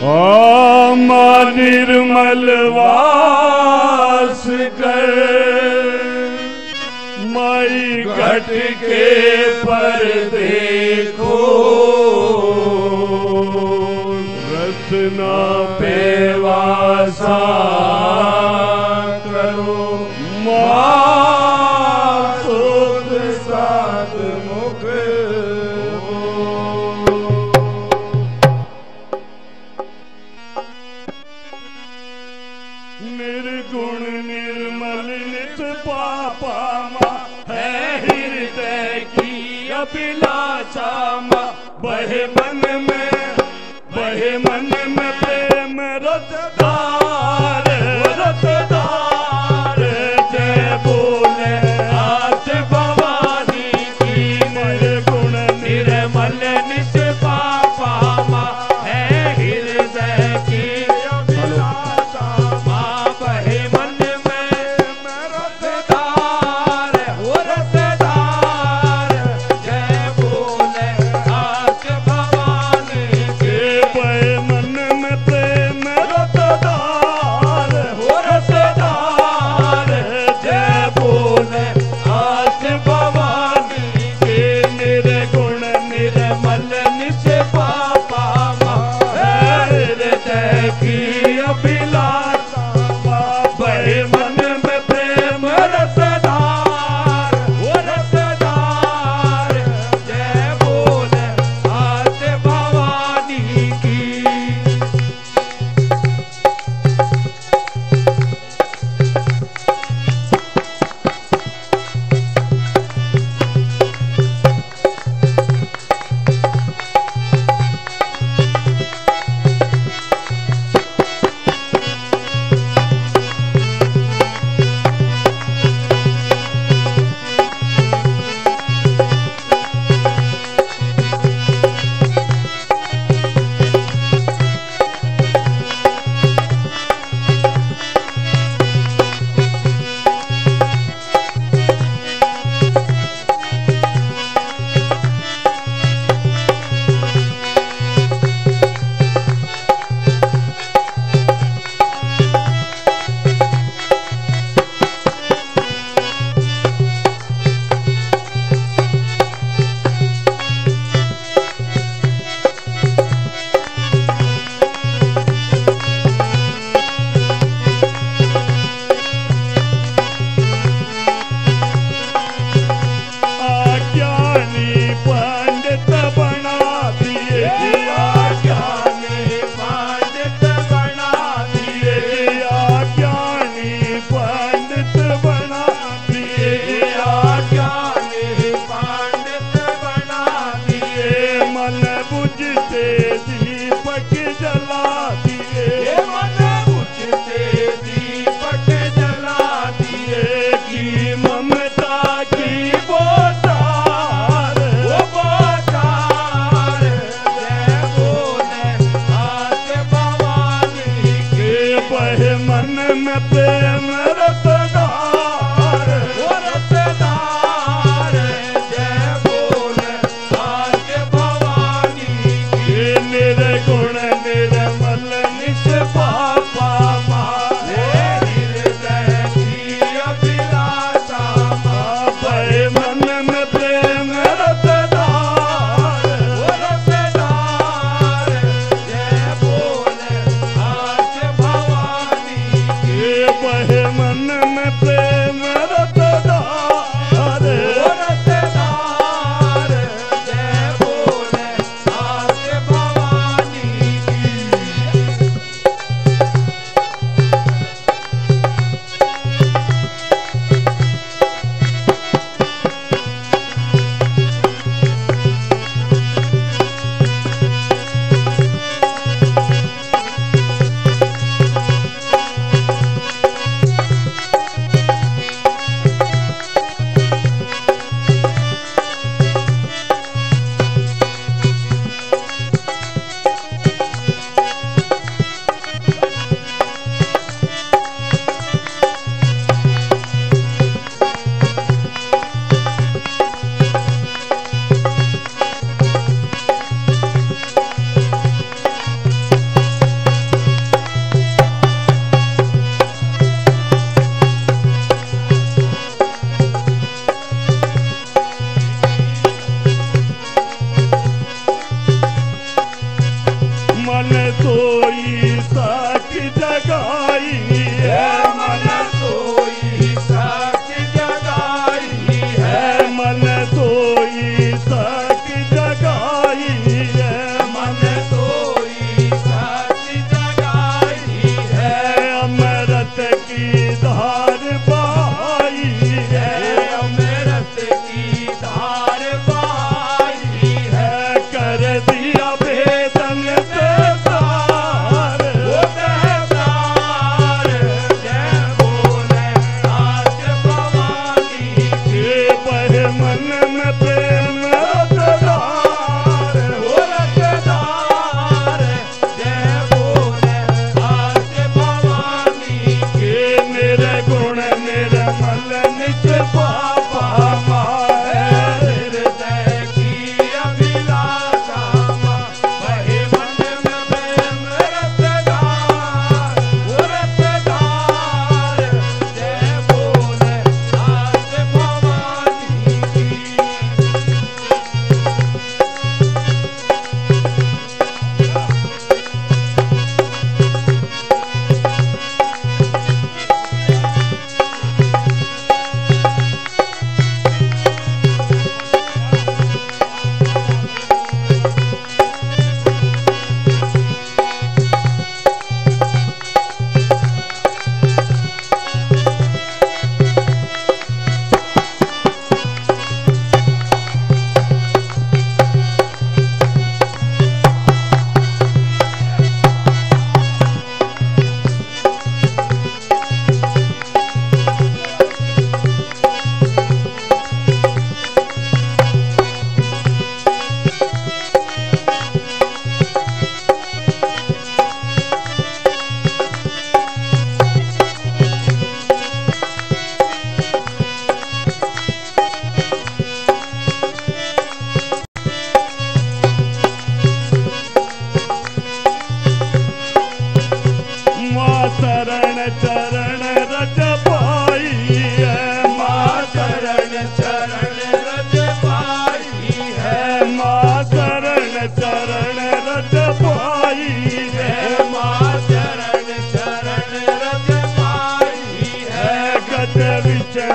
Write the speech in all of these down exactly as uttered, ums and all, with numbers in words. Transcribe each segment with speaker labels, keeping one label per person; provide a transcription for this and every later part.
Speaker 1: ओम निर्मल वास कर माई घट के पर देखो रत्ना पे वासा करो माँ सुध सात मुख निर्गुण निर्मल नित पापा माँ है हृदय की अभिलाषा माँ बहे मन में बहे मन में प्रेम रसधार रसधार जय बोले आज भवानी की निर्गुण निर्मल नित पापा माँ है हृदय की अभिलाषा माँ बहे मन में रसधार हो रसधार जय बोले आज भवानी के बहे मन में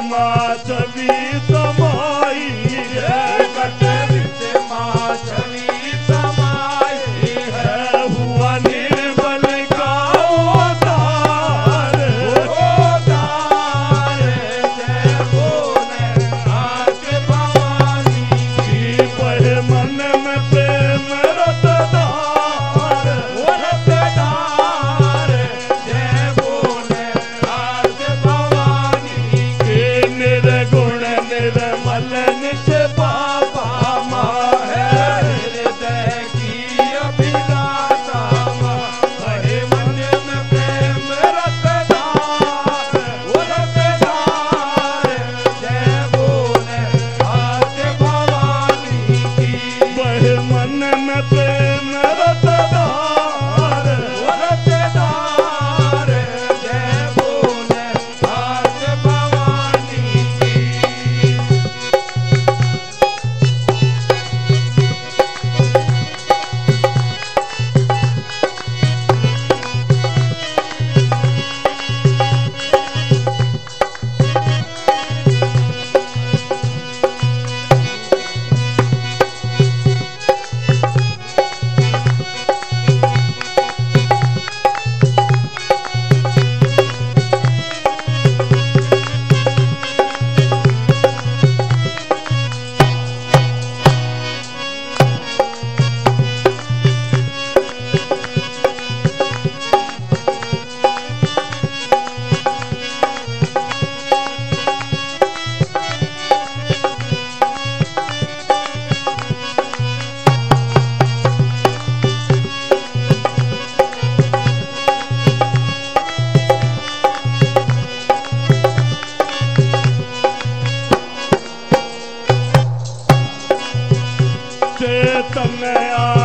Speaker 1: मां छवि समाई है,
Speaker 2: घट विच मां छवि समाई है।
Speaker 1: हुआ निर्बल का उद्धार,
Speaker 2: उद्धार जय बोले आज भवानी की।
Speaker 1: बहे मन में प्रेम रसधार,
Speaker 2: रसधार जय बोले आज भवानी की।
Speaker 1: निर्गुण निर्मल निष्पापा माँ है,
Speaker 2: हृदय की अभिलाषा माँ। बहे मन में प्रेम रसधार, रसधार जय बोले आज भवानी की।
Speaker 1: बहे मन में प्रेम रसधार,
Speaker 2: रसधार जय बोले आज भवानी की।
Speaker 1: चेतन